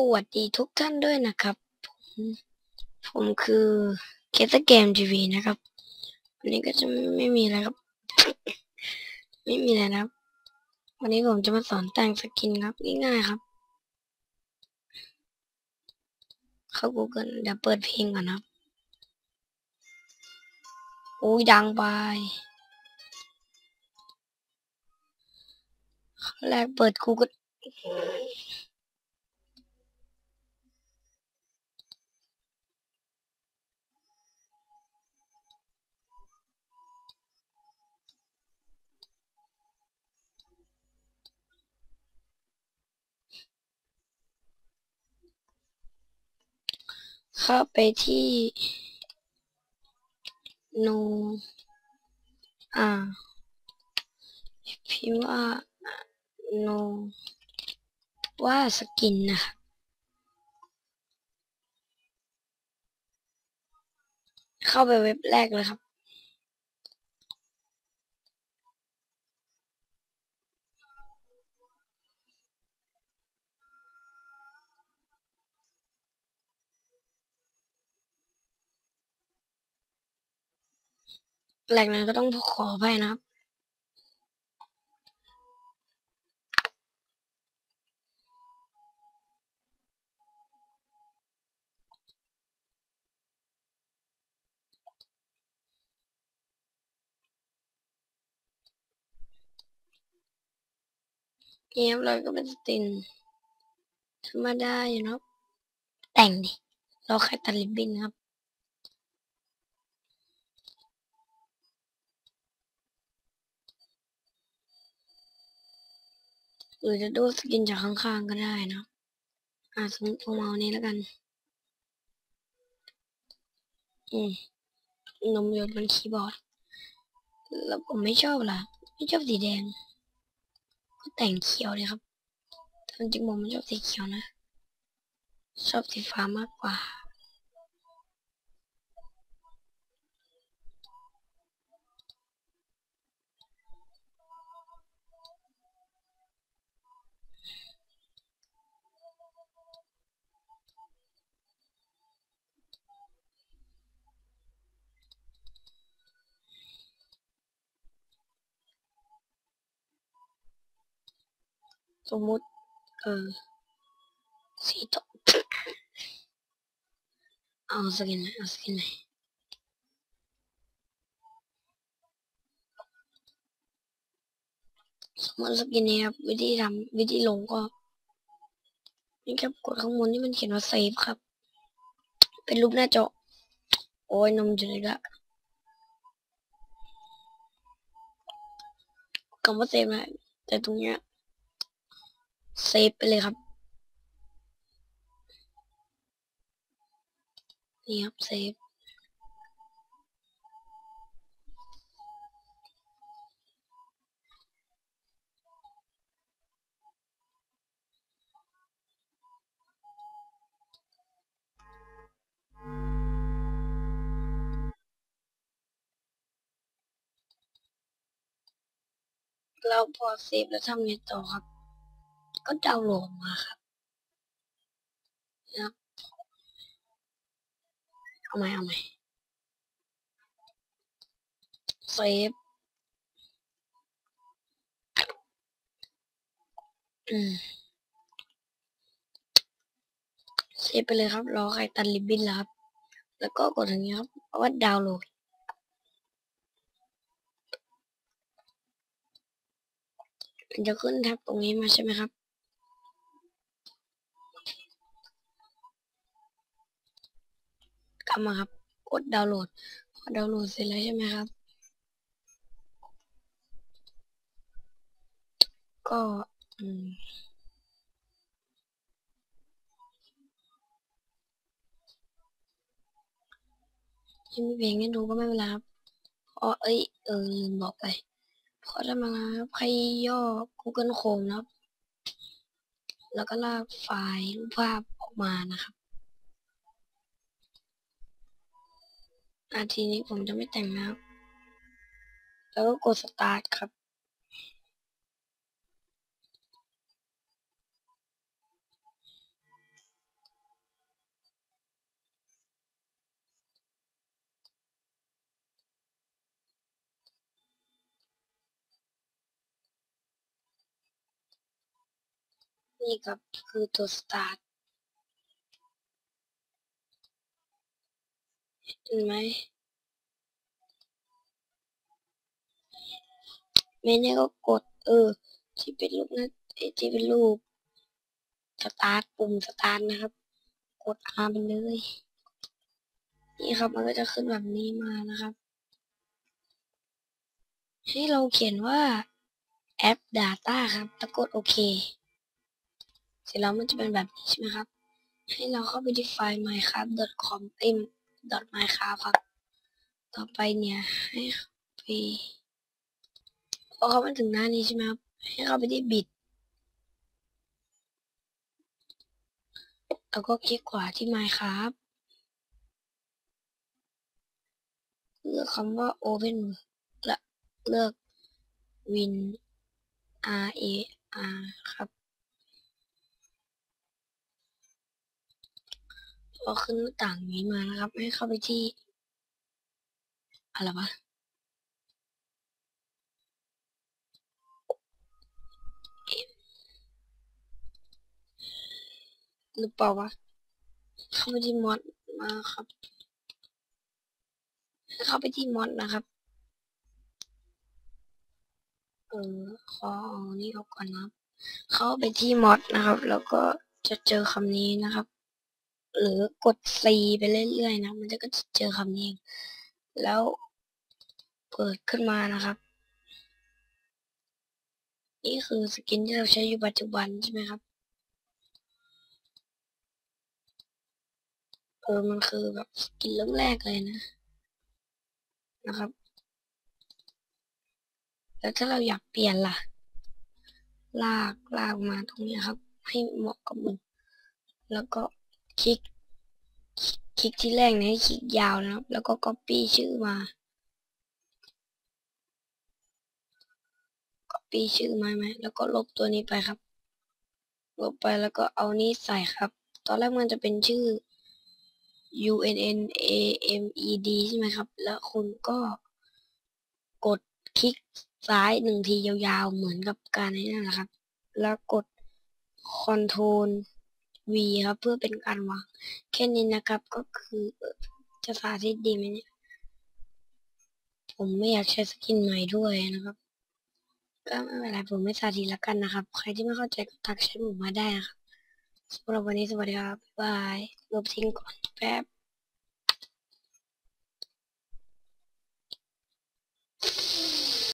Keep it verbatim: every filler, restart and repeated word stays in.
วัสดีทุกท่านด้วยนะครับผมผมคือเกตเกมทีวีนะครับวันนี้ก็จะไม่มีอะไรครับไม่มีอะไรนะครับวันนี้ผมจะมาสอนแต่งสกินครับง่ายๆครับเข้า Google เดี๋ยวเปิดเพลงก่อนครับโอ้ยดังไปแรกเปิด Google เข้าไปที่ no อ่าพิมพ์ว่า no ว่าสกินนะครับเข้าไปเว็บแรกเลยครับแรกนั้นก็ต้องขออภัยนะครับนี่ครับเราก็เป็นสกินธรรมดาอยู่นะครับแต่งดิเราแค่ตัดริบบิ้นครับหรือจะดูสกินจากข้างๆก็ได้นะอ่าสมมติผมเอานี้แล้วกันอืมนมหยดบนคีย์บอร์ดแล้วผมไม่ชอบล่ะไม่ชอบสีแดงก็แต่งเขียวเลยครับแต่จริงๆผมไม่ชอบสีเขียวนะชอบสีฟ้ามากกว่าสมมุติเออสีทองเอาสกินไหนเอาสกินไหนสมมติสกินนี้ครับวิธีทำวิธีลงก็นี่ครับกดข้างบนที่มันเขียนว่าเซฟครับเป็นรูปหน้าจอโอ้ยนมจะเลยละคำว่าเซฟนะแต่ตรงเนี้ยเซฟไปเลยครับนี่ครับเซฟเราพอเซฟแล้วทำไงต่อครับก็ดาวน์โหลดมาครับนะครับเอาใหม่เอาใหม่เซฟอืมเซฟไปเลยครับรอใครตัดริบบิ้นแล้วครับแล้วก็กดอย่างนี้ครับเพราะว่าดาวน์โหลดมันจะขึ้นแท็บตรงนี้มาใช่ไหมครับกลับมาครับกดดาวน์โหลดพอดาวน์โหลดเสร็จแล้วใช่ไหมครับก็อืมยังมีเพลงให้ดูก็ไม่เป็นไรครับอ๋อเอ้ยเออลืมบอกไปพอได้มาแล้วครับให้ย่อ Google Chrome นะครับแล้วก็ลากไฟล์รูปภาพออกมานะครับอาทีนี้ผมจะไม่แต่งนะครับแล้วก็กด start ครับนี่ครับคือตัว start เห็นไหมไม่แน่ก็กดเออที่เป็นรูปนะที่เป็นรูป start ปุ่ม start นะครับกด R ไปเลยนี่ครับมันก็จะขึ้นแบบนี้มานะครับให้เราเขียนว่าแอป data ครับแล้วกดโอเคเสร็จแล้วมันจะเป็นแบบนี้ใช่ไหมครับให้เราเข้าไปที่ไฟล์ minecraft dot com เอ็ม .minecraft ครับต่อไปเนี่ยให้ไปพอเข้ามาถึงหน้านี้ใช่ไหมครับให้เข้าไปที่บิตแล้วก็คลิกขวาที่ minecraft เลือกคำว่า open และเลือก win r a r ครับพอขึ้นหน้าต่างนี้มานะครับให้เข้าไปที่อะไรวะหรือเปล่าวะเข้าไปที่มอดมาครับเข้าไปที่มอดนะครับเออขอเอานี่ออกก่อนนะครับเข้าไปที่มอดนะครับแล้วก็จะเจอคำนี้นะครับหรือกด C ไปเรื่อยๆนะมันจะก็จะเจอคำนี้แล้วเปิดขึ้นมานะครับนี่คือสกินที่เราใช้อยู่ปัจจุบันใช่ไหมครับเออมันคือแบบสกินเริ่มแรกเลยนะนะครับแล้วถ้าเราอยากเปลี่ยนล่ะลากลากมาตรงนี้ครับให้เหมาะกับมือแล้วก็คลิกคลิกที่แรกนะให้คลิกยาวนะครับแล้วก็ copy ชื่อมา copy ชื่อมาไหมแล้วก็ลบตัวนี้ไปครับลบไปแล้วก็เอานี้ใส่ครับตอนแรกมันจะเป็นชื่อ U N N A M E D ใช่ไหมครับแล้วคุณก็กดคลิกซ้ายหนึ่งทียาวๆเหมือนกับการนี้นั่นแหละครับแล้วกด Ctrl V ครับเพื่อเป็นการวางแค่นี้นะครับก็คือจะสาธิตดีไหมเนี่ยผมไม่อยากใช้สกินใหม่ด้วยนะครับก็ไม่เป็นไรผมไม่สาธิตแล้วกันนะครับใครที่ไม่เข้าใจก็ทักแชทผมมาได้นะครับสำหรับวันนี้สวัสดีครับบายลบทิ้งก่อนแป๊บ